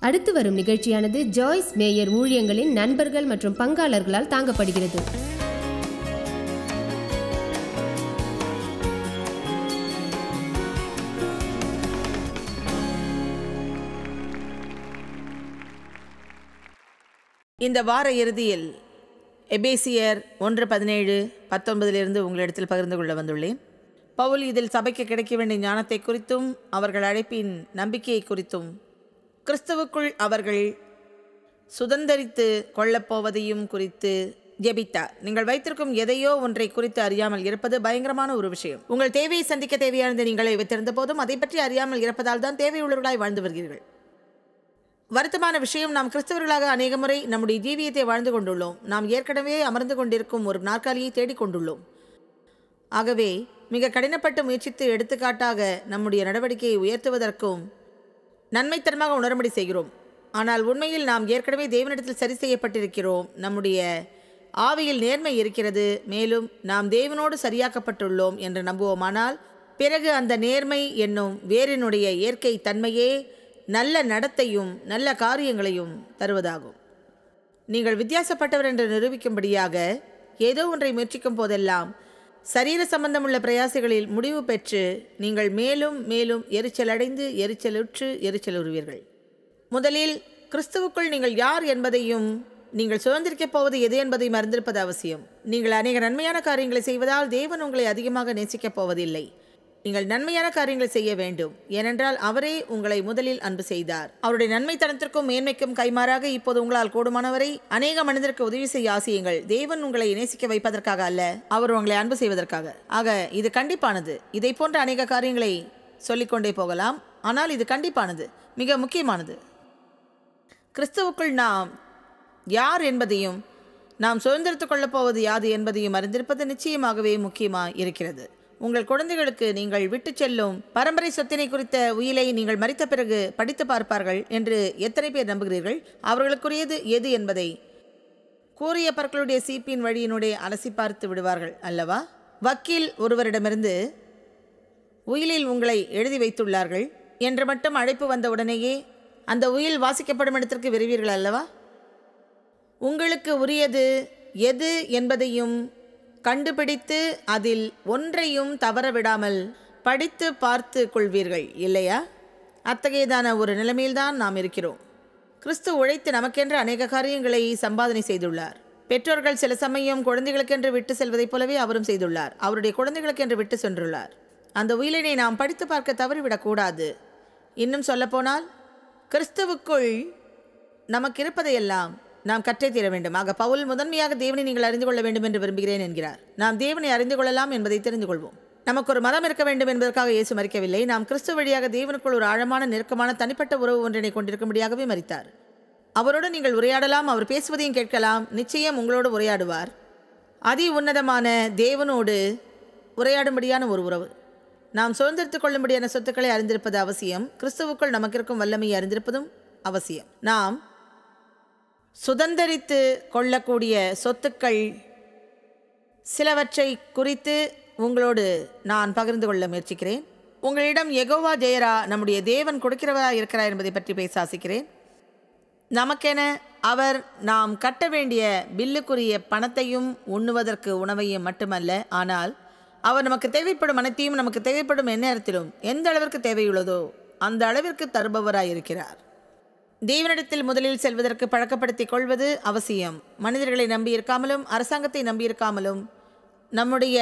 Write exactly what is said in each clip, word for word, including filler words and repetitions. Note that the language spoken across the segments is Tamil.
அடுத்து வரும் நிகழ்ச்சியானது ஜாய்ஸ் மேயர் ஊழியங்களின் நண்பர்கள் மற்றும் பங்காளர்களால் தாங்கப்படுகிறது. இந்த வார இறுதியில் எபேசியர் ஒன்று பதினேழு பத்தொன்பதிலிருந்து உங்களிடத்தில் பகிர்ந்து கொள்ள வந்துள்ளேன். பவுல் இதில் சபைக்கு கிடைக்க வேண்டிய ஞானத்தை குறித்தும் அவர்கள் அழைப்பின் நம்பிக்கையை குறித்தும் கிறிஸ்துவுக்குள் அவர்கள் சுதந்தரித்து கொள்ளப்போவதையும் குறித்து ஜெபித்தார். நீங்கள் வைத்திருக்கும் எதையோ ஒன்றை குறித்து அறியாமல் இருப்பது பயங்கரமான ஒரு விஷயம். உங்கள் தேவையை சந்திக்க தேவையானது நீங்களை வைத்திருந்த போதும் அதை பற்றி அறியாமல் இருப்பதால் தான் தேவையுள்ளவர்களாய் வாழ்ந்து வருகிறீர்கள். வருத்தமான விஷயம், நாம் கிறிஸ்தவர்களாக அநேக முறை நம்முடைய ஜீவியத்தை வாழ்ந்து கொண்டுள்ளோம். நாம் ஏற்கனவே அமர்ந்து கொண்டிருக்கும் ஒரு நாற்காலியை தேடிக்கொண்டுள்ளோம். ஆகவே மிக கடினப்பட்டு முயற்சித்து எடுத்துக்காட்டாக நம்முடைய நடவடிக்கையை உயர்த்துவதற்கும் நன்மைத்தனமாக உணரும்படி செய்கிறோம். ஆனால் உண்மையில் நாம் ஏற்கனவே தேவனிடத்தில் சரி செய்யப்பட்டிருக்கிறோம். நம்முடைய ஆவியில் நேர்மை இருக்கிறது. மேலும் நாம் தேவனோடு சரியாக்கப்பட்டுள்ளோம் என்று நம்புவோமானால் பிறகு அந்த நேர்மை என்னும் வேறினுடைய இயற்கை தன்மையே நல்ல நடத்தையும் நல்ல காரியங்களையும் தருவதாகும். நீங்கள் வித்தியாசப்பட்டவர் என்று நிரூபிக்கும்படியாக ஏதோ ஒன்றை முயற்சிக்கும் போதெல்லாம் சரீர சம்பந்தமுள்ள பிரயாசங்களில் முடிவு பெற்று நீங்கள் மேலும் மேலும் எரிச்சலடைந்து எரிச்சலுற்று எரிச்சலுறுவீர்கள். முதலில் கிறிஸ்துவுக்குள் நீங்கள் யார் என்பதையும் நீங்கள் சுதந்திரிக்கப் போவது எது என்பதையும் அறிந்திருப்பது அவசியம். நீங்கள் அநேக நன்மையான காரியங்களை செய்வதால் தேவன் உங்களை அதிகமாக நேசிக்கப் போவதில்லை. நீங்கள் நன்மையான காரியங்களை செய்ய வேண்டும். ஏனென்றால் அவரே உங்களை முதலில் அன்பு செய்தார். அவருடைய நன்மைத்தனத்திற்கும் மேன்மைக்கும் கைமாறாக இப்போது உங்களால் கூடுமானவரை அநேக மனிதருக்கு உதவி செய்ய ஆசையுங்கள். தேவன் உங்களை நேசிக்க வைப்பதற்காக அல்ல, அவர் உங்களை அன்பு செய்வதற்காக. ஆக இது கண்டிப்பானது. இதை போன்ற அநேக காரியங்களை சொல்லிக்கொண்டே போகலாம், ஆனால் இது கண்டிப்பானது, மிக முக்கியமானது. கிறிஸ்துவுக்குள் நாம் யார் என்பதையும் நாம் சுதந்திரத்துக் கொள்ளப் போவது யாது என்பதையும் அறிந்திருப்பது நிச்சயமாகவே முக்கியமாக இருக்கிறது. உங்கள் குழந்தைகளுக்கு நீங்கள் விட்டு செல்லும் பரம்பரை சொத்தினை குறித்த உயிலை நீங்கள் மரித்த பிறகு படித்து பார்ப்பார்கள் என்று எத்தனை பேர் நம்புகிறீர்கள்? அவர்களுக்குரியது எது என்பதை கூறிய பற்களுடைய சீப்பின் வழியினுடைய அலசி பார்த்து விடுவார்கள் அல்லவா? வக்கீல் ஒருவரிடமிருந்து உயிலில் உங்களை எழுதி வைத்துள்ளார்கள் என்று மட்டும் அழைப்பு வந்த உடனேயே அந்த உயில் வாசிக்கப்படும் இடத்திற்கு விரைவீர்கள் அல்லவா? உங்களுக்கு உரியது எது என்பதையும் கண்டுபிடித்து அதில் ஒன்றையும் தவற விடாமல் படித்து பார்த்து கொள்வீர்கள் இல்லையா? அத்தகையதான ஒரு நிலைமையில்தான் நாம் இருக்கிறோம். கிறிஸ்து உழைத்து நமக்கென்று அநேக காரியங்களை சம்பாதனை செய்துள்ளார். பெற்றோர்கள் சில சமயம் குழந்தைகளுக்கென்று விட்டு செல்வதைப் போலவே அவரும் செய்துள்ளார். அவருடைய குழந்தைகளுக்கென்று விட்டு சென்றுள்ளார். அந்த உயிலினை நாம் படித்து பார்க்க தவறிவிடக்கூடாது. இன்னும் சொல்லப்போனால் கிறிஸ்துவுக்குள் நமக்கு இருப்பதையெல்லாம் நாம் கற்றே தீர வேண்டும். ஆக பவுல் முதன்மையாக தேவனை நீங்கள் அறிந்து கொள்ள வேண்டும் என்று விரும்புகிறேன் என்கிறார். நாம் தேவனை அறிந்து கொள்ளலாம் என்பதை தெரிந்து கொள்வோம். நமக்கு ஒரு மதம் இருக்க வேண்டும் என்பதற்காக இயேசு மரிக்கவில்லை. நாம் கிறிஸ்து வழியாக தேவனுக்குள் ஒரு ஆழமான நெருக்கமான தனிப்பட்ட உறவு ஒன்றினை கொண்டிருக்கும்படியாகவே மரித்தார். அவரோடு நீங்கள் உரையாடலாம், அவர் பேசுவதையும் கேட்கலாம். நிச்சயம் உங்களோடு உரையாடுவார். அதி உன்னதமான தேவனோடு உரையாடும்படியான ஒரு உறவு. நாம் சுதந்திரத்துக் கொள்ளும்படியான சொத்துக்களை அறிந்திருப்பது அவசியம். கிறிஸ்துவுக்குள் நமக்கு இருக்கும் வல்லமையை அறிந்திருப்பதும் அவசியம். நாம் சுதந்திரித்து கொள்ளக்கூடிய சொத்துக்கள் சிலவற்றை குறித்து உங்களோடு நான் பகிர்ந்து கொள்ள முயற்சிக்கிறேன். உங்களிடம் யெகோவா ஜெயரா நம்முடைய தேவன் கொடுக்கிறவரா இருக்கிறார் என்பதை பற்றி பேச ஆசிக்கிறேன். நமக்கென அவர் நாம் கட்ட வேண்டிய பில்லுக்குரிய பணத்தையும் உண்ணுவதற்கு உணவையும் மட்டுமல்ல, ஆனால் அவர் நமக்கு தேவைப்படும் அனைத்தையும் நமக்கு தேவைப்படும் எந்நேரத்திலும் எந்த அளவிற்கு தேவையுள்ளதோ அந்த அளவிற்கு தருபவராயிருக்கிறார். தேவனிடத்தில் முதலில் செல்வதற்கு பழக்கப்படுத்திக் கொள்வது அவசியம். மனிதர்களை நம்பியிருக்காமலும் அரசாங்கத்தை நம்பியிருக்காமலும் நம்முடைய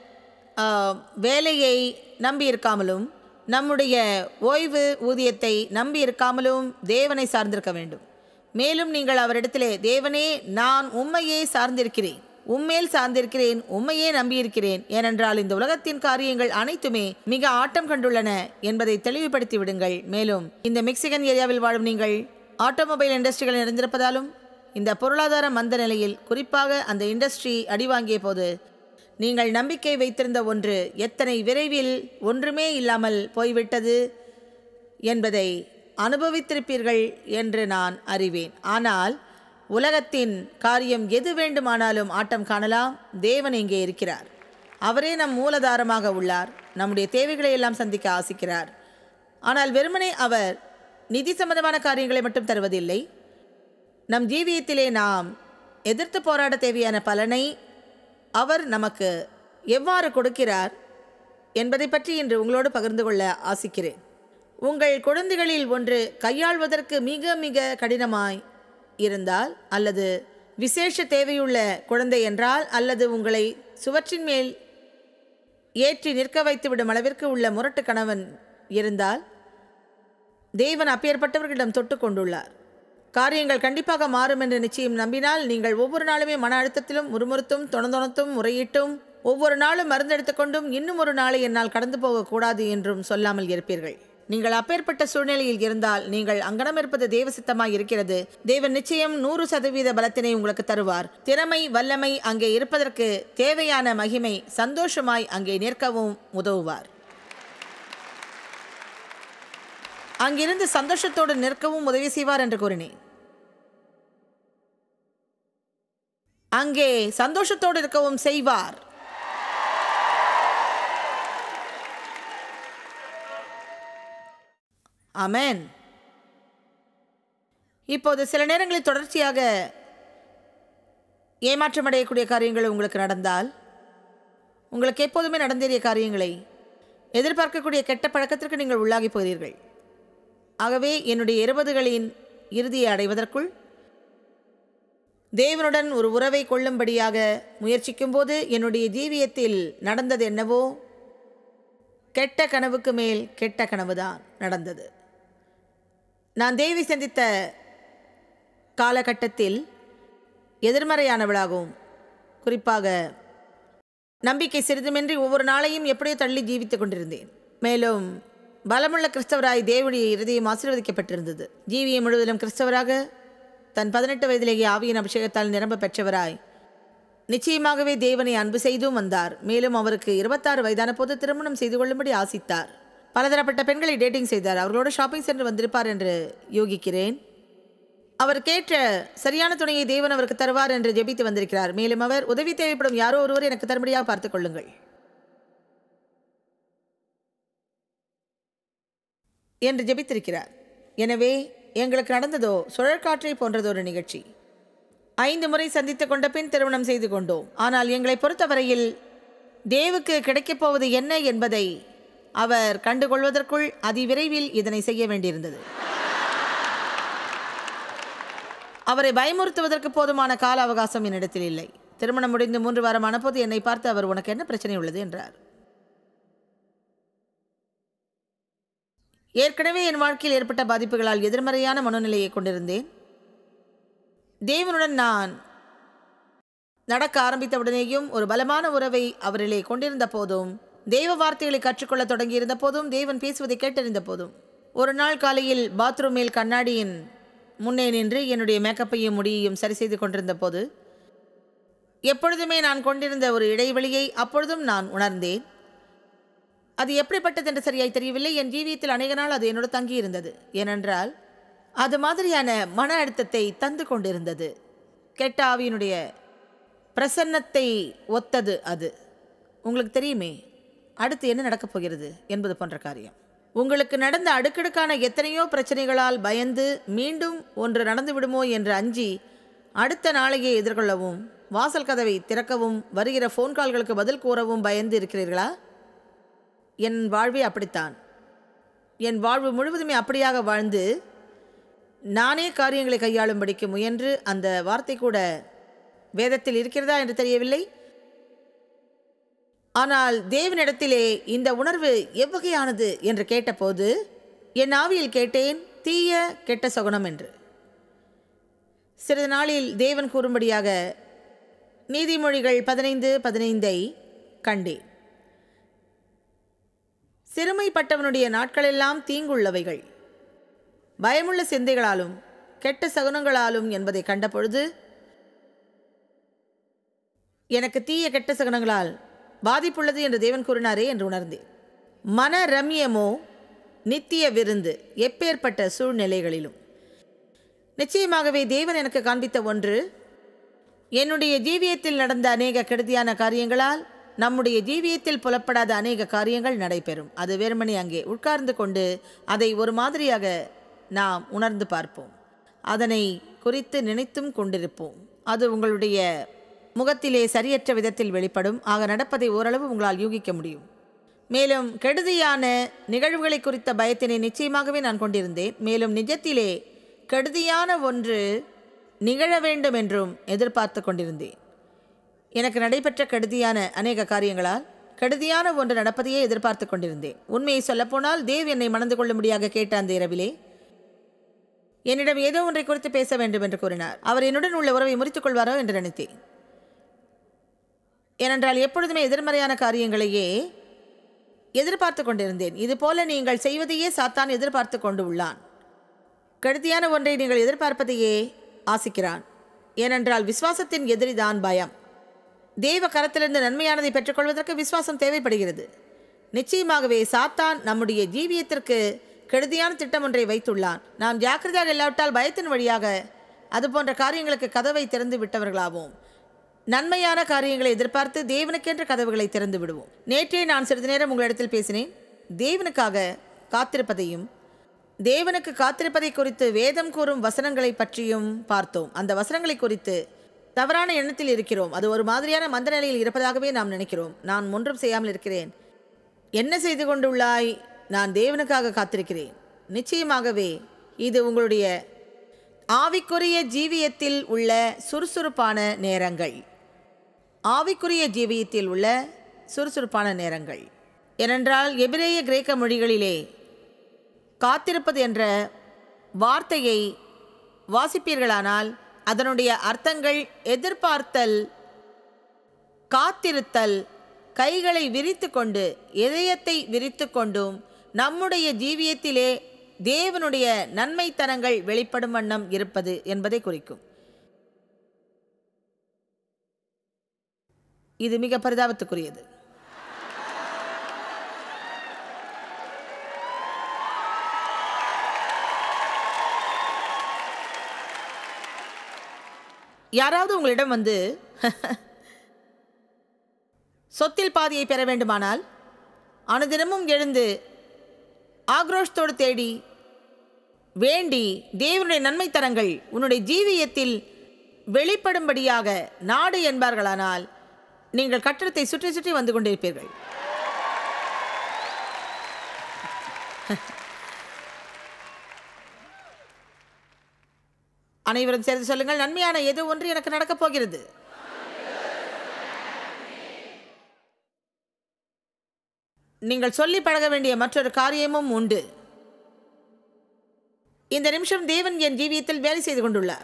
வேலையை நம்பியிருக்காமலும் நம்முடைய ஓய்வு ஊதியத்தை நம்பியிருக்காமலும் தேவனை சார்ந்திருக்க வேண்டும். மேலும் நீங்கள் அவரிடத்திலே தேவனே நான் உம்மையே சார்ந்திருக்கிறேன், உம்மேல் சார்ந்திருக்கிறேன், உம்மையே நம்பியிருக்கிறேன், ஏனென்றால் இந்த உலகத்தின் காரியங்கள் அனைத்துமே மிக ஆட்டம் கண்டுள்ளன என்பதை தெளிவுபடுத்தி விடுங்கள். மேலும் இந்த மெக்சிகன் ஏரியாவில் வாழும் நீங்கள் ஆட்டோமொபைல் இண்டஸ்ட்ரிகள் நிறைந்திருப்பதாலும் இந்த பொருளாதார மந்த நிலையில் குறிப்பாக அந்த இண்டஸ்ட்ரி அடிவாங்கிய போது நீங்கள் நம்பிக்கை வைத்திருந்த ஒன்று எத்தனை விரைவில் ஒன்றுமே இல்லாமல் போய்விட்டது என்பதை அனுபவித்திருப்பீர்கள் என்று நான் அறிவேன். ஆனால் உலகத்தின் காரியம் எது வேண்டுமானாலும் ஆட்டம் காணலாம். தேவன் இங்கே இருக்கிறார். அவரே நம் மூலதாரமாக உள்ளார். நம்முடைய தேவைகளை எல்லாம் சந்திக்க ஆசிக்கிறார். ஆனால் வெறுமனே அவர் நிதி சம்பந்தமான காரியங்களை மட்டும் தருவதில்லை. நம் ஜீவியத்திலே நாம் எதிர்த்து போராட தேவையான பலனை அவர் நமக்கு எவ்வாறு கொடுக்கிறார் என்பதை பற்றி இன்று உங்களோடு பகிர்ந்து கொள்ள ஆசிக்கிறேன். உங்கள் குழந்தைகளில் ஒன்று கையாள்வதற்கு மிக மிக கடினமாய் இருந்தால், அல்லது விசேஷ தேவையுள்ள குழந்தை என்றால், அல்லது உங்களை சுவற்றின் மேல் ஏற்றி நிற்க வைத்துவிடும் அளவிற்கு உள்ள முரட்டு கணவன் இருந்தால், தேவன் அப்பேற்பட்டவர்களிடம் தொட்டு கொண்டுள்ளார். காரியங்கள் கண்டிப்பாக மாறும் என்று நிச்சயம் நம்பினால், நீங்கள் ஒவ்வொரு நாளுமே மன அழுத்தத்திலும் முறுமுறுத்தும் தொணதொணத்தும் முறையிட்டும் ஒவ்வொரு நாளும் மருந்தெடுத்து கொண்டும் இன்னும் ஒரு நாளை என்னால் கடந்து போகக்கூடாது என்றும் சொல்லாமல் இருப்பீர்கள். நீங்கள் அப்பேற்பட்ட சூழ்நிலையில் இருந்தால், நீங்கள் அங்கனம் இருப்பது தேவ சித்தமாய் இருக்கிறது. தேவன் நிச்சயம் நூறு சதவீத பலத்தினை உங்களுக்கு தருவார். திறமை, வல்லமை அங்கே இருப்பதற்கு தேவையான மகிமை, சந்தோஷமாய் அங்கே நிற்கவும் உதவுவார். அங்கிருந்து சந்தோஷத்தோடு நிற்கவும் உதவி செய்வார் என்று கூறினேன். அங்கே சந்தோஷத்தோடு இருக்கவும் செய்வார். ஆமென். இப்போது சில நேரங்களில் தொடர்ச்சியாக ஏமாற்றமடையக்கூடிய காரியங்கள் உங்களுக்கு நடந்தால், உங்களுக்கு எப்போதுமே நடந்தேறிய காரியங்களை எதிர்பார்க்கக்கூடிய கெட்ட பழக்கத்திற்கு நீங்கள் உள்ளாகி போகிறீர்கள். ஆகவே என்னுடைய இருபதுகளின் இறுதியை அடைவதற்குள் தேவனுடன் ஒரு உறவை கொள்ளும்படியாக முயற்சிக்கும் போது என்னுடைய ஜீவியத்தில் நடந்தது என்னவோ, கெட்ட கனவுக்கு மேல் கெட்ட கனவுதான் நடந்தது. நான் தேவி சந்தித்த காலகட்டத்தில் எதிர்மறையானவளாகவும், குறிப்பாக நம்பிக்கை சிறிதுமின்றி ஒவ்வொரு நாளையும் எப்படியோ தள்ளி ஜீவித்துக் கொண்டிருந்தேன். மேலும் பலமுள்ள கிறிஸ்தவராய் தேவனுடைய இருதயம் ஆசீர்வதிக்கப்பட்டிருந்தது. ஜீவியம் முழுவதிலும் கிறிஸ்தவராக, தன் பதினெட்டு வயதிலேயே ஆவியின் அபிஷேகத்தால் நிரம்ப பெற்றவராய் நிச்சயமாகவே தேவனை அன்பு செய்தும் வந்தார். மேலும் அவருக்கு இருபத்தாறு வயதான போது திருமணம் செய்து கொள்ளும்படி ஆசித்தார். பலதரப்பட்ட பெண்களை டேட்டிங் செய்தார். அவர்களோடு ஷாப்பிங் சென்று வந்திருப்பார் என்று யோகிக்கிறேன். அவர் கேட்ட சரியான துணையை தேவன் அவருக்கு தருவார் என்று ஜெபித்து வந்திருக்கிறார். மேலும் அவர் உதவி தேவைப்படும் யாரோ ஒருவர் எனக்கு தரும்படியாக பார்த்துக் கொள்ளுங்கள் என்று ஜெபித்திருக்கிறார். எனவே எங்களுக்கு நடந்ததோ சுழற்காற்றை போன்றதொரு நிகழ்ச்சி. ஐந்து முறை சந்தித்து கொண்ட பின் திருமணம் செய்து கொண்டோம். ஆனால் எங்களை பொறுத்தவரையில் தேவுக்கு கிடைக்கப் போவது என்ன என்பதை அவர் கண்டுகொள்வதற்குள் அதிவிரைவில் இதனை செய்ய வேண்டியிருந்தது. அவரை பயமுறுத்துவதற்கு போதுமான கால அவகாசம் என்னிடத்தில் இல்லை. திருமணம் முடிந்து மூன்று வாரமான போது என்னை பார்த்து அவர், உனக்கு என்ன பிரச்சனை உள்ளது என்றார். ஏற்கனவே என் வாழ்க்கையில் ஏற்பட்ட பாதிப்புகளால் எதிர்மறையான மனநிலையை கொண்டிருந்தேன். தேவனுடன் நான் நடக்க ஆரம்பித்தவுடனேயும் ஒரு பலமான உறவை அவரிலே கொண்டிருந்த போதும், தேவ வார்த்தைகளை கற்றுக்கொள்ள தொடங்கியிருந்த போதும், தேவன் பேசுவதை கேட்டறிந்த போதும், ஒரு நாள் காலையில் பாத்ரூமில் கண்ணாடியின் முன்னே நின்று என்னுடைய மேக்கப்பையும் முடியையும் சரி செய்து கொண்டிருந்த போது, எப்பொழுதுமே நான் கொண்டிருந்த ஒரு இடைவெளியை அப்பொழுதும் நான் உணர்ந்தேன். அது எப்படிப்பட்டது என்று சரியாய் தெரியவில்லை. என் ஜீவியத்தில் அநேக நாள் அது என்னோடு தங்கியிருந்தது. ஏனென்றால் அது மாதிரியான மன அழுத்தத்தை தந்து கொண்டிருந்தது. கெட்ட ஆவியினுடைய பிரசன்னத்தை ஒத்தது அது. உங்களுக்கு தெரியுமே அடுத்து என்ன நடக்கப் போகிறது என்பது போன்ற காரியம். உங்களுக்கு நடந்த அடுக்கடுக்கான எத்தனையோ பிரச்சனைகளால் பயந்து மீண்டும் ஒன்று நடந்து விடுமோ என்று அஞ்சி அடுத்த நாளையே எதிர்கொள்ளவும், வாசல் கதவை திறக்கவும், வருகிற ஃபோன் கால்களுக்கு பதில் கூறவும் பயந்து இருக்கிறீர்களா? என் வாழ்வே அப்படித்தான். என் வாழ்வு முழுவதுமே அப்படியாக வாழ்ந்து நானே காரியங்களை கையாளும்படிக்கு முயன்று, அந்த வார்த்தை கூட வேதத்தில் இருக்கிறதா என்று தெரியவில்லை. ஆனால் தேவனிடத்திலே இந்த உணர்வு எவ்வகையானது என்று கேட்டபோது என் ஆவியில் கேட்டேன், தீய கெட்ட சகுனம் என்று. சிறிது நாளில் தேவன் கூறும்படியாக நீதிமொழிகள் பதினைந்து பதினைந்தை கண்டேன். சிறுமைப்பட்டவனுடைய நாட்களெல்லாம் தீங்குள்ளவைகள், பயமுள்ள சிந்தைகளாலும் கெட்ட சகுனங்களாலும் என்பதை கண்டபொழுது எனக்கு தீய கெட்ட சகுனங்களால் பாதிப்புள்ளது என்று தேவன் கூறினாரே என்று உணர்ந்தேன். மன ரம்யமோ நித்திய விருந்து எப்பேற்பட்ட சூழ்நிலைகளிலும். நிச்சயமாகவே தேவன் எனக்கு காண்பித்த ஒன்று, என்னுடைய ஜீவியத்தில் நடந்த அநேக கெடுதியான காரியங்களால் நம்முடைய ஜீவியத்தில் புலப்படாத அநேக காரியங்கள் நடைபெறும். அது வெறுமனே அங்கே உட்கார்ந்து கொண்டு அதை ஒரு மாதிரியாக நாம் உணர்ந்து பார்ப்போம். அதனை குறித்து நினைத்தும் கொண்டிருப்போம். அது உங்களுடைய முகத்திலே சரியற்ற விதத்தில் வெளிப்படும். ஆக நடப்பதை ஓரளவு உங்களால் யூகிக்க முடியும். மேலும் கெடுதியான நிகழ்வுகளை குறித்த பயத்தினை நிச்சயமாகவே நான் கொண்டிருந்தேன். மேலும் நிஜத்திலே கெடுதியான ஒன்று நிகழ வேண்டும் என்றும் எதிர்பார்த்து கொண்டிருந்தேன். எனக்கு நடைபெற்ற கெடுதியான அநேக காரியங்களால் கெடுதியான ஒன்று நடப்பதையே எதிர்பார்த்து கொண்டிருந்தேன். உண்மையை சொல்லப்போனால் தேவ் என்னை மணந்து கொள்ளும்படியாக கேட்ட அந்த இரவிலே என்னிடம் ஏதோ ஒன்றை குறித்து பேச வேண்டும் என்று கூறினார். அவர் என்னுடன் உள்ள உறவை முறித்துக் கொள்வாரோ என்று நினைத்தேன். ஏனென்றால் எப்பொழுதுமே எதிர்மறையான காரியங்களையே எதிர்பார்த்து கொண்டிருந்தேன். இதுபோல நீங்கள் செய்வதையே சாத்தான் எதிர்பார்த்து கொண்டு உள்ளான். கெடுதியான ஒன்றை நீங்கள் எதிர்பார்ப்பதையே ஆசிக்கிறான். ஏனென்றால் விசுவாசத்தின் எதிரிதான் பயம். தேவ கரத்திலிருந்து நன்மையானதை பெற்றுக்கொள்வதற்கு விசுவாசம் தேவைப்படுகிறது. நிச்சயமாகவே சாத்தான் நம்முடைய ஜீவியத்திற்கு கெடுதியான திட்டம் ஒன்றை வைத்துள்ளான். நாம் ஜாக்கிரதையாக இல்லாவிட்டால் பயத்தின் வழியாக அது போன்ற காரியங்களுக்கு கதவை திறந்து விட்டவர்களாவோம். நன்மையான காரியங்களை எதிர்பார்த்து தேவனுக்கென்ற கதவுகளை திறந்து விடுவோம். நேற்றே நான் சிறிது நேரம் உங்களிடத்தில் பேசினேன். தேவனுக்காக காத்திருப்பதையும் தேவனுக்கு காத்திருப்பதை குறித்து வேதம் கூறும் வசனங்களை பற்றியும் பார்த்தோம். அந்த வசனங்களை குறித்து தவறான எண்ணத்தில் இருக்கிறோம். அது ஒரு மாதிரியான மந்த நிலையில் இருப்பதாகவே நாம் நினைக்கிறோம். நான் ஒன்றும் செய்யாமல் இருக்கிறேன். என்ன செய்து கொண்டுள்ளாய்? நான் தேவனுக்காக காத்திருக்கிறேன். நிச்சயமாகவே இது உங்களுடைய ஆவிக்குரிய ஜீவியத்தில் உள்ள சுறுசுறுப்பான நேரங்கள். ஆவிக்குரிய ஜீவியத்தில் உள்ள சுறுசுறுப்பான நேரங்கள் ஏனென்றால் எபிரேய கிரேக்க மொழிகளிலே காத்திருப்பது என்ற வார்த்தையை வாசிப்பீர்களானால் அதனுடைய அர்த்தங்கள் எதிர்பார்த்தல், காத்திருத்தல், கைகளை விரித்து கொண்டு இதயத்தை விரித்து கொண்டும் நம்முடைய ஜீவியத்திலே தேவனுடைய நன்மைத்தனங்கள் வெளிப்படும் வண்ணம் இருப்பது என்பதை குறிக்கும். இது மிக பரிதாபத்துக்குரியது. யாராவது உங்களிடம் வந்து சொத்தில் பாதியை பெற வேண்டுமானால் அனுதினமும் எழுந்து ஆக்ரோஷத்தோடு தேடி வேண்டி தேவனுடைய நன்மைத்தனங்கள் உன்னுடைய ஜீவியத்தில் வெளிப்படும்படியாக நாடு என்பார்களானால் நீங்கள் கட்டடத்தை சுற்றி சுற்றி வந்து கொண்டிருப்பீர்கள். அனைவரும் சேர்ந்து சொல்லுங்கள், நன்மையான ஏதோ ஒன்று எனக்கு நடக்கப் போகிறது. நீங்கள் சொல்லி பழக வேண்டிய மற்றொரு காரியமும் உண்டு. இந்த நிமிஷம் தேவன் என் ஜீவியத்தில் வேலை செய்து கொண்டுள்ளார்.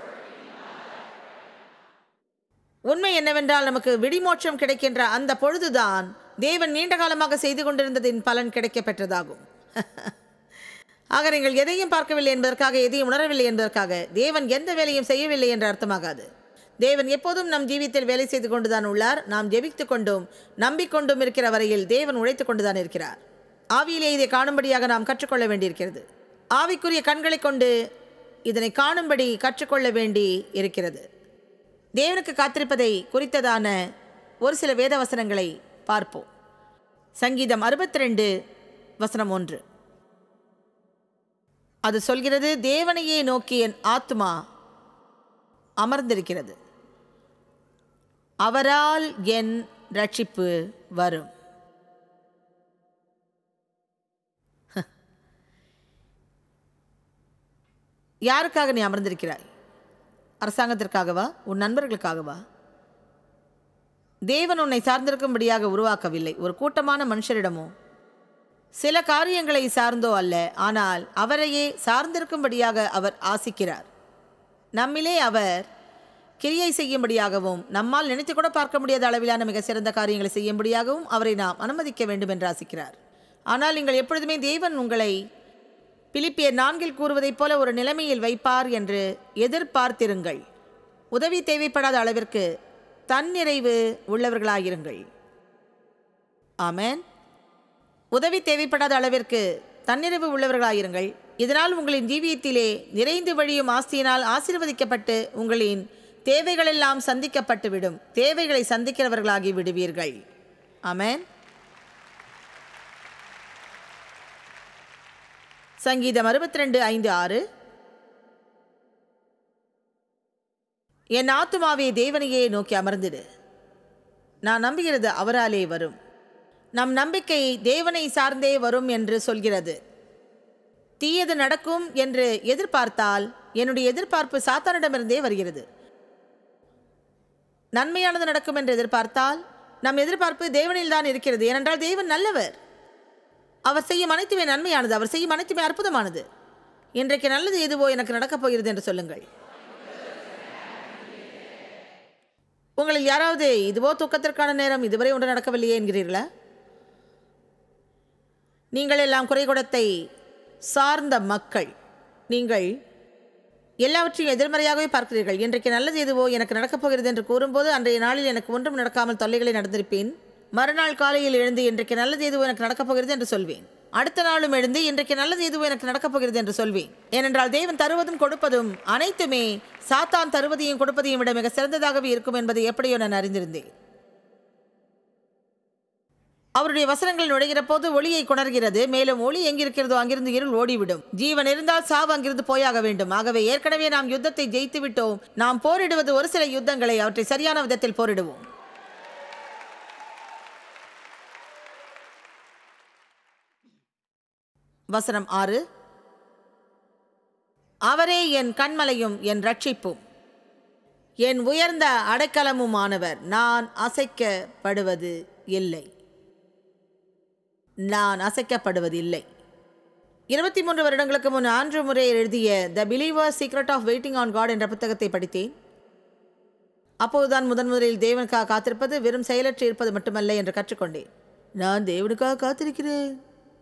உண்மை என்னவென்றால் நமக்கு விடிமோட்சம் கிடைக்கின்ற அந்த பொழுதுதான் தேவன் நீண்ட காலமாக செய்து கொண்டிருந்ததின் பலன் கிடைக்க பெற்றதாகும். ஆக நீங்கள் எதையும் பார்க்கவில்லை என்பதற்காக, எதையும் உணரவில்லை என்பதற்காக தேவன் எந்த வேலையும் செய்யவில்லை என்று அர்த்தமாகாது. தேவன் எப்போதும் நம் ஜீவியத்தில் வேலை செய்து கொண்டுதான் உள்ளார். நாம் ஜெபித்து கொண்டும் நம்பிக்கொண்டும் இருக்கிற வரையில் தேவன் உழைத்து கொண்டுதான் இருக்கிறார். ஆவியிலே இதை காணும்படியாக நாம் கற்றுக்கொள்ள வேண்டியிருக்கிறது. ஆவிக்குரிய கண்களை கொண்டு இதனை காணும்படி கற்றுக்கொள்ள வேண்டி இருக்கிறது. தேவனுக்கு காத்திருப்பதை குறித்ததான ஒரு சில வேத வசனங்களை பார்ப்போம். சங்கீதம் அறுபத்தி ரெண்டு வசனம் ஒன்று. அது சொல்கிறது, தேவனையே நோக்கி என் ஆத்துமா அமர்ந்திருக்கிறது, அவரால் என் ரட்சிப்பு வரும். யாருக்காக நீ அமர்ந்திருக்கிறாய்? அரசாங்கத்திற்காகவா? உன் நண்பர்களுக்காகவா? தேவன் உன்னை சார்ந்திருக்கும்படியாக உருவாக்கவில்லை. ஒரு கூட்டமான மனுஷரிடமோ சில காரியங்களை சார்ந்தோ அல்ல, ஆனால் அவரையே சார்ந்திருக்கும்படியாக அவர் ஆசிக்கிறார். நம்மிலே அவர் கிரியை செய்யும்படியாகவும் நம்மால் நினைத்து கூட பார்க்க முடியாத அளவிலான மிக சிறந்த காரியங்களை செய்யும்படியாகவும் அவரை நாம் அனுமதிக்க வேண்டும் என்று ஆசிக்கிறார். ஆனால் நீங்கள் எப்பொழுதுமே தேவன் உங்களை பிலிப்பியர் நான்கில் கூறுவதைப் போல ஒரு நிலைமையில் வைப்பார் என்று எதிர்பார்த்திருங்கள். உதவி தேவைப்படாத அளவிற்கு தன்னிறைவு உள்ளவர்களாயிருங்கள். ஆமென். உதவி தேவைப்படாத அளவிற்கு தன்னிறைவு உள்ளவர்களாயிருங்கள். இதனால் உங்களின் ஜீவியத்திலே நிறைந்து வழியும் ஆஸ்தியினால் ஆசீர்வதிக்கப்பட்டு உங்களின் தேவைகளெல்லாம் சந்திக்கப்பட்டுவிடும். தேவைகளை சந்திக்கிறவர்களாகி விடுவீர்கள். ஆமென். சங்கீதம் அறுபத்தி ரெண்டு ஐந்து ஆறு. என் ஆத்துமாவே தேவனையே நோக்கி அமர்ந்திடு, நான் நம்புகிறது அவராலே வரும். நம் நம்பிக்கை தேவனை சார்ந்தே வரும் என்று சொல்கிறது. தீயது நடக்கும் என்று எதிர்பார்த்தால் என்னுடைய எதிர்பார்ப்பு சாத்தானிடமிருந்தே வருகிறது. நன்மையானது நடக்கும் என்று எதிர்பார்த்தால் நம் எதிர்பார்ப்பு தேவனில் தான் இருக்கிறது. ஏனென்றால் தேவன் நல்லவர். அவர் செய்யும் அனைத்துமே நன்மையானது. அவர் செய்யும் அனைத்துமே அற்புதமானது. இன்றைக்கு நல்லது எதுவோ எனக்கு நடக்கப் போகிறது என்று சொல்லுங்கள். உங்களில் யாராவது இதுவோ தூக்கத்திற்கான நேரம், இதுவரை ஒன்று நடக்கவில்லையே என்கிறீர்களா? நீங்கள் எல்லாம் குறைகுடத்தை சார்ந்த மக்கள். நீங்கள் எல்லாவற்றையும் எதிர்மறையாகவே பார்க்கிறீர்கள். இன்றைக்கு நல்லது எதுவோ எனக்கு நடக்கப் போகிறது என்று கூறும்போது அன்றைய நாளில் எனக்கு ஒன்றும் நடக்காமல் தொல்லைகளை நடந்திருப்பேன். மறுநாள் காலையில் எழுந்து இன்றைக்கு நல்லது எதுவோ எனக்கு நடக்கப் போகிறது என்று சொல்வேன். அடுத்த நாளும் எழுந்து இன்றைக்கு நல்லது எதுவோ எனக்கு நடக்கப் போகிறது என்று சொல்வேன். ஏனென்றால் தேவன் தருவதும் கொடுப்பதும் அனைத்துமே சாத்தான் தருவதையும் கொடுப்பதையும் விட மிக சிறந்ததாகவே இருக்கும் என்பதை எப்படியோ நான் அறிந்திருந்தேன். அவருடைய வசனங்கள் நுழைகிற போது ஒளியை கொணர்கிறது. மேலும் ஒளி எங்கிருக்கிறதோ அங்கிருந்து இருள் ஓடிவிடும். ஜீவன் இருந்தால் சாவு அங்கிருந்து போயாக வேண்டும். ஆகவே ஏற்கனவே நாம் யுத்தத்தை ஜெயித்து விட்டோம். நாம் போரிடுவது ஒரு சில யுத்தங்களை, அவற்றை சரியான விதத்தில் போரிடுவோம். வசனம் ஆறு. அவரே என் கண்மலையும் என் ரட்சிப்பும் என் உயர்ந்த அடைக்கலமுமானவர், நான் அசைக்கப்படுவது இல்லை. நான் அசைக்கப்படுவதில்லை. இருபத்தி மூன்று வருடங்களுக்கு முன் ஆண்ட்ரூ முரே எழுதிய The Believer's Secret of Waiting on God என்ற புத்தகத்தை படித்தேன். அப்போதுதான் முதன் முதலில் தேவனுக்காக காத்திருப்பது வெறும் செயலற்று இருப்பது மட்டுமல்ல என்று கற்றுக்கொண்டேன். நான் தேவனுக்காக காத்திருக்கிறேன்.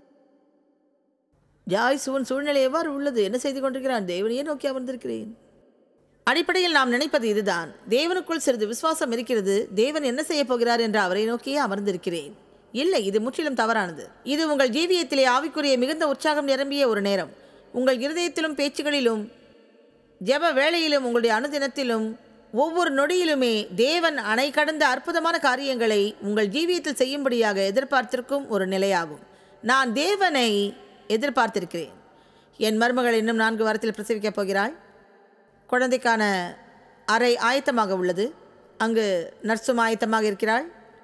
ஜாய்ஸ், உன் சூழ்நிலை எவ்வாறு உள்ளது? என்ன செய்து கொண்டிருக்கிறான்? தேவனையே நோக்கி அமர்ந்திருக்கிறேன். அடிப்படையில் நாம் நினைப்பது இதுதான். தேவனுக்குள் சிறிது விசுவாசம் இருக்கிறது. தேவன் என்ன செய்ய போகிறார் என்று அவரை நோக்கியே அமர்ந்திருக்கிறேன். இல்லை, இது முற்றிலும் தவறானது. இது உங்கள் ஜீவியத்திலே ஆவிக்குரிய மிகுந்த உற்சாகம் நிரம்பிய ஒரு நேரம். உங்கள் இருதயத்திலும் பேச்சுகளிலும் ஜெப வேளையிலும் உங்களுடைய அனுதினத்திலும் ஒவ்வொரு நொடியிலுமே தேவன் அணை கடந்த அற்புதமான காரியங்களை உங்கள் ஜீவியத்தில் செய்யும்படியாக எதிர்பார்த்திருக்கும் ஒரு நிலையாகும். நான் தேவனை எதிர்பார்த்திருக்கிறேன். என் மருமகள் இன்னும் நான்கு வாரத்தில் பிரசவிக்கப் போகிறாள். குழந்தைக்கான அறை ஆயத்தமாக உள்ளது. அங்கு நர்ஸும் ஆயத்தமாக இருக்கிறாள்.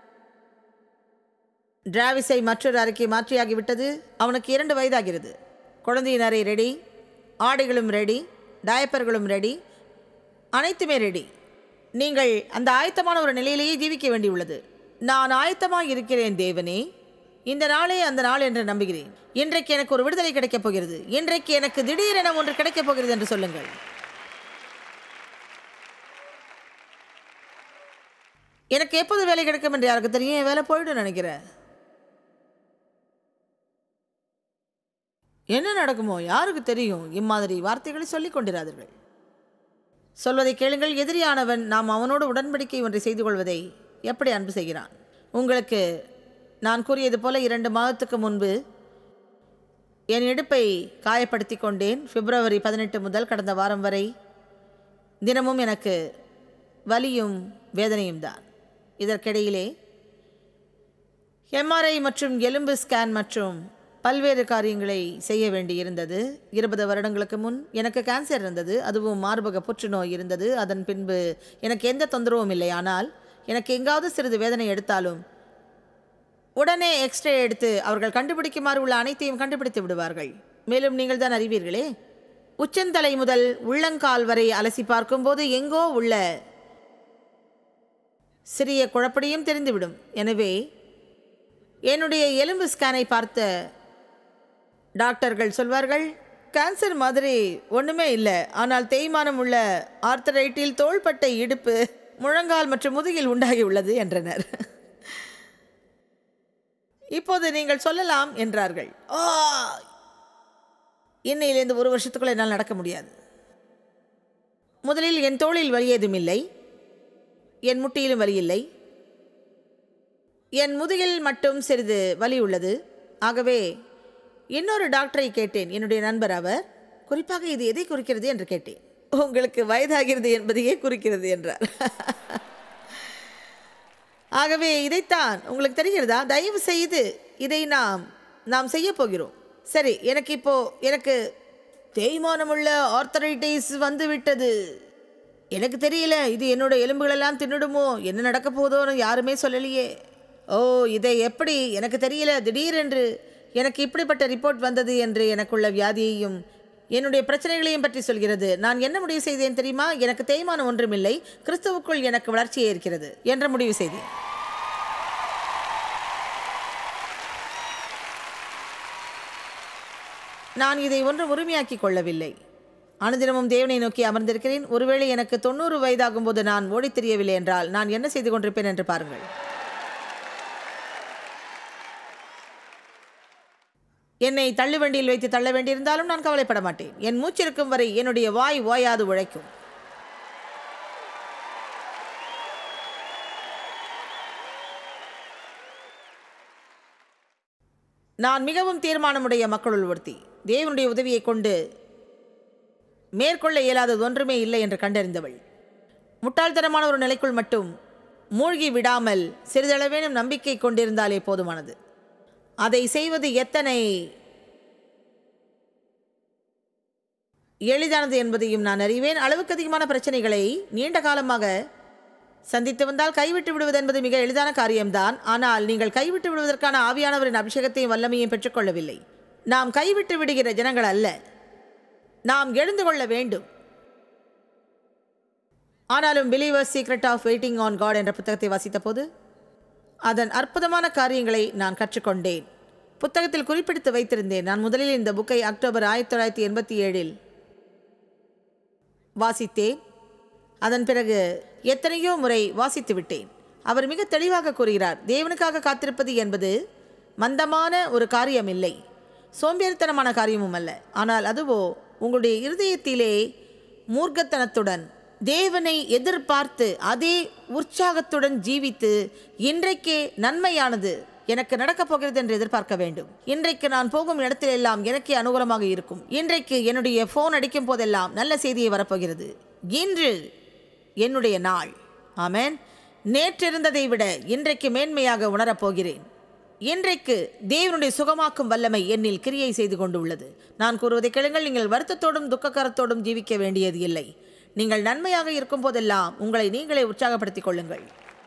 டிராவிஸை மற்றொரு அறைக்கு மாற்றியாகிவிட்டது. அவனுக்கு இரண்டு வயதாகிறது. குழந்தையின் அறை ரெடி, ஆடைகளும் ரெடி, டயப்பர்களும் ரெடி, அனைத்துமே ரெடி. நீங்கள் அந்த ஆயத்தமான ஒரு நிலையிலேயே ஜீவிக்க வேண்டியுள்ளது. நான் ஆயத்தமாக இருக்கிறேன் தேவனே, இந்த நாளே அந்த நாள் என்று நம்புகிறேன். இன்றைக்கு எனக்கு ஒரு விடுதலை கிடைக்கப் போகிறது. இன்றைக்கு எனக்கு திடீரென ஒன்று கிடைக்கப் போகிறது என்று சொல்லுங்கள். எனக்கு எப்போது வேலை கிடைக்கும் என்று யாருக்கு தெரியும்? என் வேலை போய்ட்டு நினைக்கிறேன். என்ன நடக்குமோ யாருக்கு தெரியும்? இம்மாதிரி வார்த்தைகளை சொல்லிக் கொண்டிராதீர்கள். சொல்வதை கேளுங்கள். எதிரியானவன் நாம் அவனோடு உடன்படிக்கை ஒன்றை செய்து கொள்வதை எப்படி அன்பு செய்கிறான்? உங்களுக்கு நான் கூறியது போல இரண்டு மாதத்துக்கு முன்பு என் இடுப்பை காயப்படுத்தி கொண்டேன். பிப்ரவரி பதினெட்டு முதல் கடந்த வாரம் வரை தினமும் எனக்கு வலியும் வேதனையும் தான். இதற்கிடையிலே எம்ஆர்ஐ மற்றும் எலும்பு ஸ்கேன் மற்றும் பல்வேறு காரியங்களை செய்ய வேண்டியிருந்தது. இருபது வருடங்களுக்கு முன் எனக்கு கேன்சர் இருந்தது. அதுவும் மார்பக புற்றுநோய் இருந்தது. அதன் பின்பு எனக்கு எந்த தொந்தரவும் இல்லை. ஆனால் எனக்கு எங்காவது சிறிது வேதனை எடுத்தாலும் உடனே எக்ஸ்ரே எடுத்து அவர்கள் கண்டுபிடிக்குமாறு உள்ள அனைத்தையும் கண்டுபிடித்து விடுவார்கள். மேலும் நீங்கள் தான் அறிவீர்களே, உச்சந்தலை முதல் உள்ளங்கால் வரை அலசி பார்க்கும்போது எங்கோ உள்ள சிறிய குழப்படியும் தெரிந்துவிடும். எனவே என்னுடைய எலும்பு ஸ்கேனை பார்த்த டாக்டர்கள் சொல்வார்கள், கேன்சர் மாதிரி ஒன்றுமே இல்லை, ஆனால் தேய்மானம் உள்ள ஆர்த்தரைட்டில் தோள்பட்டை, இடுப்பு, முழங்கால் மற்றும் முதுகில் உண்டாகி உள்ளது என்றனர். இப்போது நீங்கள் சொல்லலாம் என்றார்கள், ஆ இன்னையிலிருந்து ஒரு வருஷத்துக்குள்ள என்னால் நடக்க முடியாது. முதலில் என் தோளில் வலி ஏதும் இல்லை, என் முட்டியிலும் வலி இல்லை, என் முதுகில் மட்டும் சிறிது வலி உள்ளது. ஆகவே இன்னொரு டாக்டரை கேட்டேன், என்னுடைய நண்பர். அவர் குறிப்பாக இது எதை குறிக்கிறது என்று கேட்டேன். உங்களுக்கு வயதாகிறது என்பதையே குறிக்கிறது என்றார். ஆகவே இதைத்தான் உங்களுக்கு தெரிகிறதா? தயவு செய்து இதை நாம் நாம் செய்ய போகிறோம். சரி, எனக்கு இப்போ எனக்கு தேய்மானமுள்ள ஆர்த்தரைட்டிஸ் வந்து விட்டது. எனக்கு தெரியல, இது என்னோட எலும்புகளெல்லாம் தின்னுடுமோ, என்ன நடக்க போதோன்னு யாருமே சொல்லலையே. ஓ, இதை எப்படி, எனக்கு தெரியல. திடீரென்று எனக்கு இப்படிப்பட்ட ரிப்போர்ட் வந்தது என்று எனக்குள்ள வியாதியையும் என்னுடைய பிரச்சனைகளையும் பற்றி சொல்கிறது. நான் என்ன முடிவு செய்தேன் தெரியுமா? எனக்கு தேய்மானம் ஒன்றுமில்லை, கிறிஸ்துவுக்குள் எனக்கு வளர்ச்சியே இருக்கிறது என்ற முடிவு செய்தேன். நான் இதை ஒன்றும் உரிமையாக்கி கொள்ளவில்லை. அனுதினமும் தேவனை நோக்கி அமர்ந்திருக்கிறேன். ஒருவேளை எனக்கு தொண்ணூறு வயதாகும் போது நான் ஓடித் தெரியவில்லை என்றால் நான் என்ன செய்து கொண்டிருப்பேன் என்று பாருங்கள். என்னை தள்ளுவண்டியில் வைத்து தள்ள வேண்டியிருந்தாலும் நான் கவலைப்பட மாட்டேன். என் மூச்சிருக்கும் வரை என்னுடைய வாய் ஓயாது உழைக்கும். நான் மிகவும் தீர்மானமுடைய மக்களுள் ஒருத்தி. தேவனுடைய உதவியை கொண்டு மேற்கொள்ள இயலாதது ஒன்றுமே இல்லை என்று கண்டறிந்தவள். முட்டாள்தனமான ஒரு நிலைக்குள் மட்டும் மூழ்கி விடாமல் சிறிதளவேனும் நம்பிக்கை கொண்டிருந்தாலே போதுமானது. அதை செய்வது எத்தனை எளிதானது என்பதையும் நான் அறிவேன். அளவுக்கு அதிகமான பிரச்சனைகளை நீண்ட காலமாக சந்தித்து வந்தால் கைவிட்டு விடுவது என்பது மிக எளிதான காரியம்தான். ஆனால் நீங்கள் கைவிட்டு விடுவதற்கான ஆவியானவரின் அபிஷேகத்தையும் வல்லமையும் பெற்றுக்கொள்ளவில்லை. நாம் கைவிட்டு விடுகிற ஜனங்கள் அல்ல, நாம் எழுந்து கொள்ள வேண்டும். ஆனாலும் Believer's Secret of Waiting on God என்ற புத்தகத்தை வாசித்த போது அதன் அற்புதமான காரியங்களை நான் கற்றுக்கொண்டேன். புத்தகத்தில் குறிப்பிடுத்து வைத்திருந்தேன். நான் முதலில் இந்த புக்கை அக்டோபர் ஆயிரத்தி தொள்ளாயிரத்தி எண்பத்தி ஏழில் வாசித்தேன். அதன் பிறகு எத்தனையோ முறை வாசித்து விட்டேன். அவர் மிக தெளிவாக கூறுகிறார், தேவனுக்காக காத்திருப்பது என்பது மந்தமான ஒரு காரியம் இல்லை, சோம்பேறித்தனமான காரியமும் அல்ல. ஆனால் அதுவோ உங்களுடைய இருதயத்திலே மூர்க்கத்தனத்துடன் தேவனை எதிர்பார்த்து அதே உற்சாகத்துடன் ஜீவித்து இன்றைக்கே நன்மையானது எனக்கு நடக்கப் போகிறது என்று எதிர்பார்க்க வேண்டும். இன்றைக்கு நான் போகும் இடத்திலெல்லாம் எனக்கே அனுகூலமாக இருக்கும். இன்றைக்கு என்னுடைய ஃபோன் அடிக்கும் போதெல்லாம் நல்ல செய்தியை வரப்போகிறது. இன்று என்னுடைய நாள். ஆமென். நேற்றிருந்ததை விட இன்றைக்கு மேன்மையாக உணரப்போகிறேன். இன்றைக்கு தேவனுடைய சுகமாக்கும் வல்லமை என்னில் கிரியை செய்து கொண்டு உள்ளது. நான் கூறுவதை கேளுங்கள். நீங்கள் வருத்தத்தோடும் துக்கக்காரத்தோடும் ஜீவிக்க வேண்டியது இல்லை. நீங்கள் நன்மையாக இருக்கும் போதெல்லாம் உங்களை நீங்களே உற்சாகப்படுத்திக் கொள்ளுங்கள்.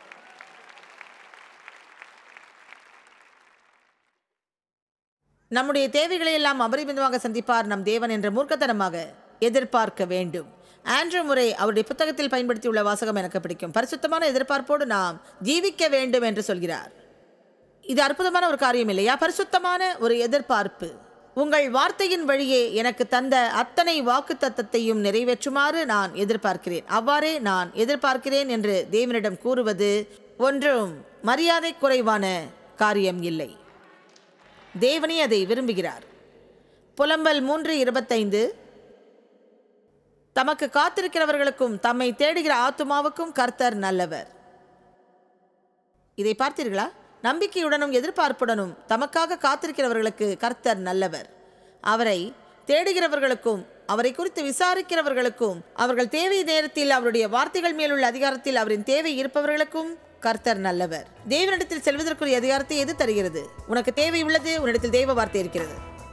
நம்முடைய தேவைகளை எல்லாம் அபரிமிதமாக சந்திப்பார் நம் தேவன் என்ற மூர்க்கத்தனமாக எதிர்பார்க்க வேண்டும். ஆண்ட்ரூ முறை அவருடைய புத்தகத்தில் பயன்படுத்தியுள்ள வாசகம் எனக்கு பிடிக்கும். பரிசுத்தமான எதிர்பார்ப்போடு நாம் ஜீவிக்க வேண்டும் என்று சொல்கிறார். இது அற்புதமான ஒரு காரியம் இல்லையா? பரிசுத்தமான ஒரு எதிர்பார்ப்பு. உங்கள் வார்த்தையின் வழியே எனக்கு தந்த அத்தனை வாக்கு தத்தத்தையும் நிறைவேற்றுமாறு நான் எதிர்பார்க்கிறேன். அவ்வாறே நான் எதிர்பார்க்கிறேன் என்று தேவனிடம் கூறுவது ஒன்றும் மரியாதை குறைவான காரியம் இல்லை. தேவனே அதை விரும்புகிறார். புலம்பல் மூன்று இருபத்தைந்து, தமக்கு காத்திருக்கிறவர்களுக்கும் தம்மை தேடுகிற ஆத்துமாவுக்கும் கர்த்தர் நல்லவர். இதை பார்த்தீர்களா? நம்பிக்கையுடனும் எதிர்பார்ப்புடனும் தமக்காக காத்திருக்கிறவர்களுக்கு கர்த்தர் நல்லவர். அவரை தேடுகிறவர்களுக்கும் அவரை குறித்து விசாரிக்கிறவர்களுக்கும் அவர்கள் தேவை நேரத்தில் அவருடைய வார்த்தைகள் மேலுள்ள அதிகாரத்தில் அவரின் தேவை இருப்பவர்களுக்கும் கர்த்தர் நல்லவர். தேவனிடத்தில் செல்வதற்குரிய அதிகாரத்தை எது தருகிறது? உனக்கு தேவை உள்ளது, உன்னிடத்தில் தேவ வார்த்தை இருக்கிறது.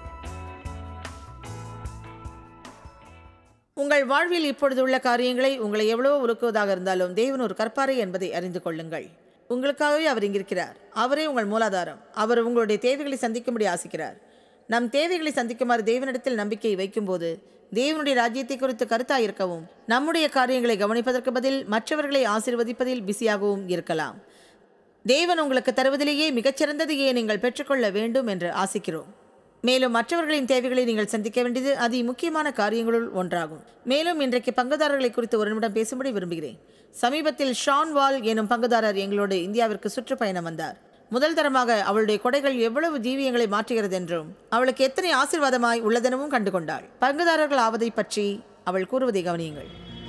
உங்கள் வாழ்வில் இப்பொழுது உள்ள காரியங்களை உங்களை எவ்வளவோ உலுக்குவதாக இருந்தாலும் தேவன் ஒரு கற்பாரை என்பதை அறிந்து கொள்ளுங்கள். உங்களுக்காகவே அவர் இங்கிருக்கிறார். அவரே உங்கள் மூலாதாரம். அவர் உங்களுடைய தேவைகளை சந்திக்கும்படி ஆசிக்கிறார். நம் தேவைகளை சந்திக்குமாறு தேவனிடத்தில் நம்பிக்கை வைக்கும்போது தேவனுடைய ராஜ்யத்தை குறித்து கருத்தாயிருக்கவும் நம்முடைய காரியங்களை கவனிப்பதற்கு பதில் மற்றவர்களை ஆசீர்வதிப்பதில் பிஸியாகவும் இருக்கலாம். தேவன் உங்களுக்கு தருவதிலேயே மிகச்சிறந்ததையே நீங்கள் பெற்றுக்கொள்ள வேண்டும் என்று ஆசிக்கிறோம். மேலும் மற்றவர்களின் தேவைகளை நீங்கள் சந்திக்க வேண்டியது அதி முக்கியமான காரியங்களுள் ஒன்றாகும். மேலும் இன்றைக்கு பங்குதாரர்களை குறித்து ஒரு நிமிடம் பேசும்படி விரும்புகிறேன். சமீபத்தில் ஷான் வால் எனும் பங்குதாரர் எங்களோடு இந்தியாவிற்கு சுற்றுப்பயணம் வந்தார். முதல் தரமாக அவளுடைய கொடைகள் எவ்வளவு ஜீவியங்களை மாற்றுகிறது என்றும் அவளுக்கு எத்தனை ஆசீர்வாதமாய் உள்ளதெனவும் கண்டுகொண்டாள். பங்குதாரர்கள் ஆவதை பற்றி அவள் கூறுவதை கவனியுங்கள்.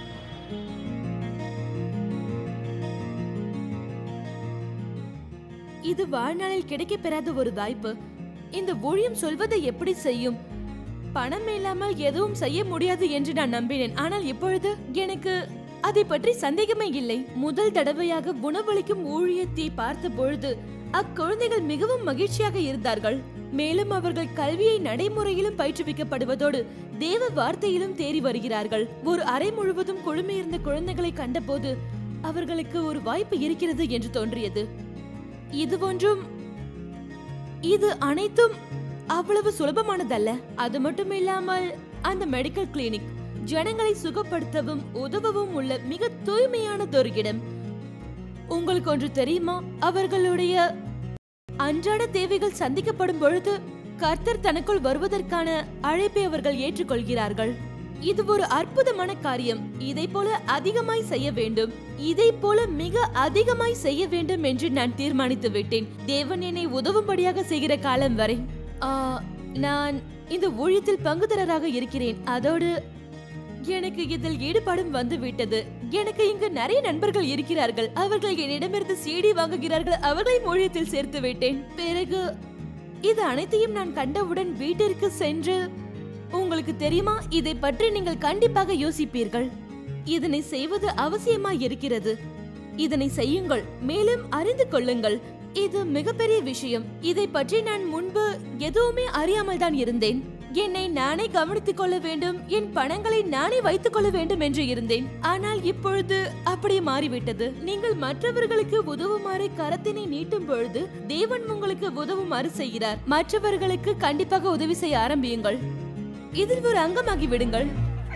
இது வாழ்நாளில் கிடைக்க பெறாத ஒரு வாய்ப்பு. இந்த ஊழியம் சொல்வதை எப்படி செய்யும்? பணம் இல்லாமல் எதுவும் செய்ய முடியாது என்று நான் நம்பினேன். ஆனால் இப்பொழுது எனக்கு அதை பற்றி சந்தேகமே இல்லை. முதல் தடவையாக உணவளிக்கும் ஊழியத்தை பார்த்த பொழுது அக்குழந்தைகள் மிகவும் மகிழ்ச்சியாக இருந்தார்கள். மேலும் அவர்கள் கல்வியை நடைமுறையிலும் பயிற்றுவிக்கப்படுவதோடு தேவ வார்த்தையிலும் தேறி வருகிறார்கள். ஒரு அறை முழுவதும் குழுமியிருந்த குழந்தைகளை கண்டபோது அவர்களுக்கு ஒரு வாய்ப்பு இருக்கிறது என்று தோன்றியது. இது ஒன்றும் இது அனைத்தும் அவ்வளவு சுலபமானதல்ல. அது மட்டும் இல்லாமல் அந்த மெடிக்கல் கிளினிக் ஜனங்களை சுகப்படுத்தவும் உதவவும் உள்ள மிக தூய்மையானதொரு இடம். உங்களுக்கு ஒன்று தெரியுமா? அவர்களுடைய அன்றாட தேவைகள் சந்திக்கப்படும் பொழுது கர்த்தர் தனக்குள் வருவதற்கான அழைப்பை அவர்கள் ஏற்றுக்கொள்கிறார்கள். இது ஒரு அற்புதமான காரியம். இதை போல அதிகமாய் செய்ய வேண்டும், இதை போல மிக அதிகமாய் செய்ய வேண்டும் என்று நான் தீர்மானித்து விட்டேன். தேவன் என்னை உதவும்படியாக செய்கிற காலம் வரை நான் இந்த ஊழியத்தில் பங்குதாரராக இருக்கிறேன். அதோடு எனக்கு இதில் ஈடுபாடும் வந்து விட்டது. எனக்கு இங்கு நிறைய நண்பர்கள் இருக்கிறார்கள். அவர்கள் என்னிடமிருந்து சீடி வாங்குகிறார்கள். அவர்களை ஊழியத்தில் சேர்த்து விட்டேன். பிறகு இது அனைத்தையும் நான் கண்டவுடன் வீட்டிற்கு சென்று, உங்களுக்கு தெரியுமா, இதை பற்றி நீங்கள் கண்டிப்பாக யோசிப்பீர்கள். இதனை செய்வது அவசியமாய் இருக்கிறது. இதனை செய்யுங்கள், மேலும் அறிந்து கொள்ளுங்கள். இது மிகப்பெரிய விஷயம். இதை பற்றி நான் முன்பு எதுவுமே அறியாமல் தான் இருந்தேன். என்னை நானே கவனித்துக் கொள்ள வேண்டும், என் பணங்களை நானே வைத்துக் கொள்ள வேண்டும் என்று இருந்தேன். ஆனால் இப்பொழுது அப்படி மாறிவிட்டது. நீங்கள் மற்றவர்களுக்கு உதவுமாறு கரத்தினை நீட்டும் பொழுது தேவன் உங்களுக்கு உதவுமாறு செய்கிறார். மற்றவர்களுக்கு கண்டிப்பாக உதவி செய்ய ஆரம்பியுங்கள். இதில் ஒரு அங்கமாகி விடுங்கள்.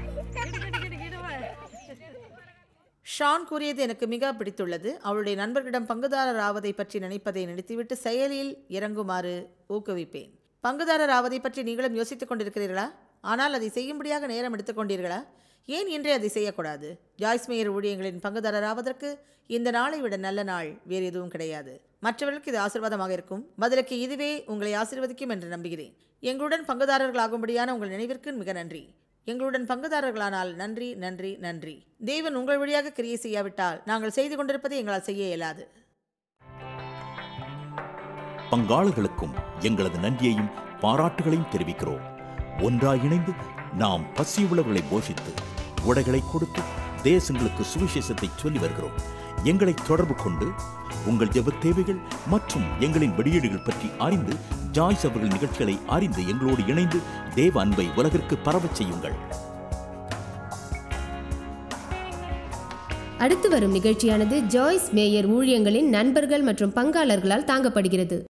ஷான் கூறியது எனக்கு மிக பிடித்துள்ளது. அவளுடைய நண்பர்களிடம் பங்குதாரர் ஆவதை பற்றி நினைப்பதை நிறுத்திவிட்டு செயலில் இறங்குமாறு ஊக்குவிப்பேன். பங்குதாரர் ஆவதை பற்றி நீங்களும் யோசித்துக் கொண்டிருக்கிறீர்களா? ஆனால் அதை செய்யும்படியாக நேரம் எடுத்துக்கொண்டீர்களா? ஏன் இன்றே அதை செய்யக்கூடாது? ஜாய்ஸ் மேயர் ஊழியங்களின் பங்குதாரர் ஆவதற்கு இந்த நாளை விட நல்ல நாள் வேறு எதுவும் கிடையாது. மற்றவர்களுக்கு இது ஆசீர்வாதமாக இருக்கும். பதிலுக்கு இதுவே உங்களை ஆசீர்வதிக்கும் என்று நம்புகிறேன். எங்களுடன் பங்குதாரர்களாகும்படியான உங்கள் நினைவிற்கு மிக நன்றி. எங்களுடன் பங்குதாரர்களானால் நன்றி, நன்றி, நன்றி. தேவன் உங்கள் வழியாக கிரியை செய்யாவிட்டால் நாங்கள் செய்து கொண்டிருப்பதை எங்களால் செய்ய இயலாது. பங்காளர்களுக்கும் எங்களது நன்றியையும் பாராட்டுகளையும் தெரிவிக்கிறோம். ஒன்றாய் இணைந்து நாம் பசியுள்ளவர்களை போஷித்து உடைகளை கொடுத்து தேசங்களுக்கு சுவிசேஷத்தை சொல்லி வருகிறோம். எங்களை தொடர்பு கொண்டு உங்கள் ஜெப தேவைகள் மற்றும் எங்களின் வெளியீடுகள் பற்றி அறிந்து ஜாய்ஸ் அவர்கள் நிகழ்ச்சிகளை அறிந்து எங்களோடு இணைந்து தேவ அன்பை உலகிற்கு பரவச் செய்யுங்கள். அடுத்து வரும் நிகழ்ச்சியானது ஜாய்ஸ் மேயர் ஊழியங்களின் நண்பர்கள் மற்றும் பங்காளர்களால் தாங்கப்படுகிறது.